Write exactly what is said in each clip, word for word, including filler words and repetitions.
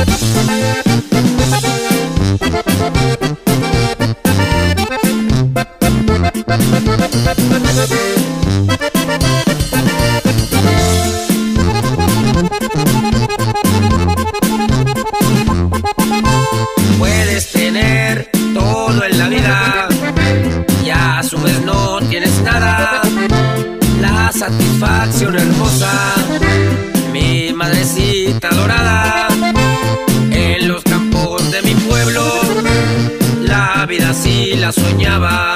Puedes tener todo en la vida y a su vez no tienes nada. La satisfacción hermosa, mi madrecita dorada. En los campos de mi pueblo la vida sí la soñaba.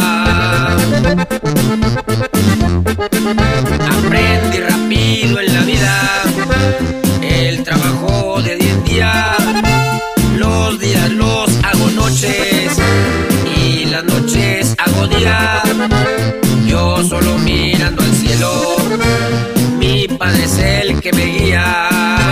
Aprendí rápido en la vida el trabajo de día en día. Los días los hago noches y las noches hago día. Yo solo mirando al cielo, mi padre es el que me guía.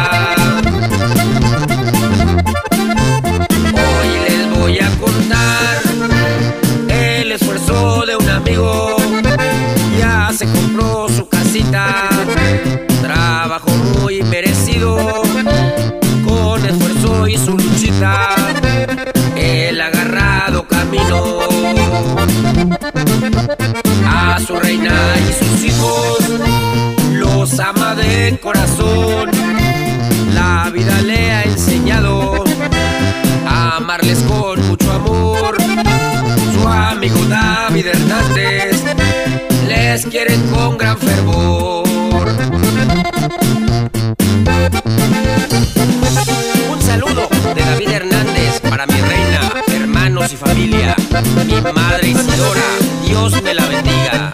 Hoy les voy a contar el esfuerzo de un amigo. Ya se compró su casita, trabajo muy merecido. Con esfuerzo y su luchita, el agarrado camino. A su reina y sus hijos los ama de corazón. La vida le ha enseñado a amarles con mucho amor. Su amigo David Hernandez les quiere con gran fervor. Un saludo de David Hernández para mi reina, hermanos y familia, mi madre Isidora, Dios me la bendiga.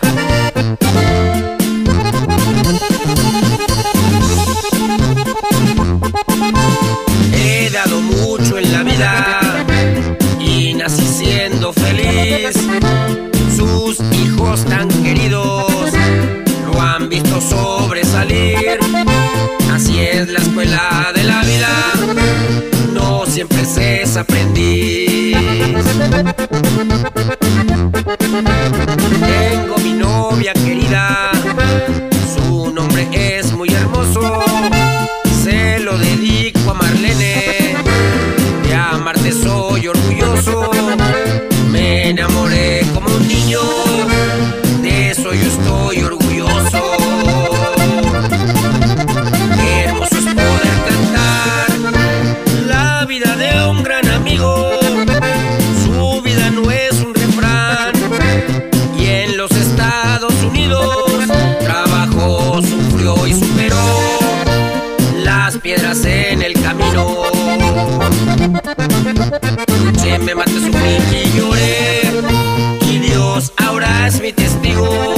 He dado mucho en la vida y nací siendo feliz. Sus hijos tan queridos lo han visto sobresalir. Así es la escuela de la vida, no siempre se es aprendiz. Tengo mi novia querida, su nombre es muy hermoso. Se lo dedico a Marlene, de amarte soy orgulloso. Me enamoré como un niño, de eso yo estoy orgulloso. Qué hermoso es poder cantar la vida de un gran amigo. Su vida no es un refrán, y en los Estados Unidos trabajó, sufrió y superó las piedras en el camino. Luché, me maté, sufrí y lloré, y Dios ahora es mi testigo.